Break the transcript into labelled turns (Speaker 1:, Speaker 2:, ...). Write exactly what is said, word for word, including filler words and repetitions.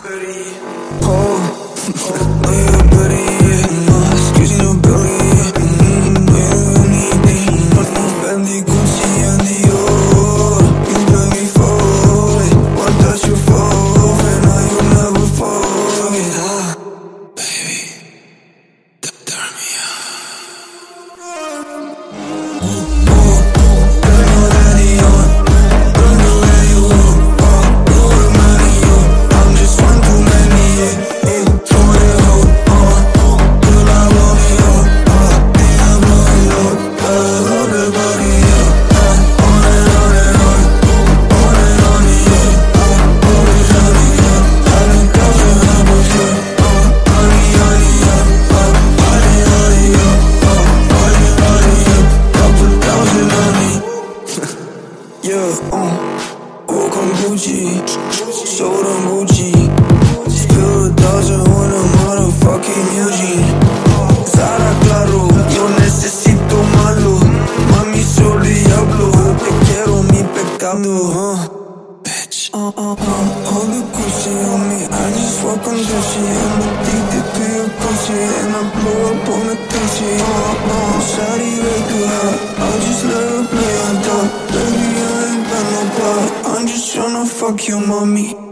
Speaker 1: Oh, know you're pretty, yeah. Excuse your belly, yeah. Mm, know you anything. Fendi, Gucci, and Dior. You bring me forward. One touch you forward, now you never forget. Ah, baby, turn me on. Ooh, ooh, turn your daddy on. Run the way you want. Oh, you the money, yo. I'm just one too many, yeah. Hey, throw it out, uh. Girl, I want it all, uh. Yeah, I want it all. Uh, hold the body, yeah. Uh, on and on and on. On and on, yeah. Uh, always on it, yeah. I done thousand numbers, yeah. Uh, honey, honey, yeah. Uh, honey, honey, yeah. Uh, honey, honey, yeah. Couple thousand on me. Yeah, uh, walk on Gucci, sold on Gucci. Spill a thousand on a motherfucking Eugene. Sara claro, yo necesito malo. Mami, soy diablo, te quiero mi pecado, huh? Bitch, uh, uh, uh, all the Gucci on me. I just walk on Gucci. I'm addicted to your Gucci, and I blow up on the Gucci. Uh, uh, shawty way too hot. I just let her play on top. Baby, I ain't got no part. I'm just tryna fuck your mommy.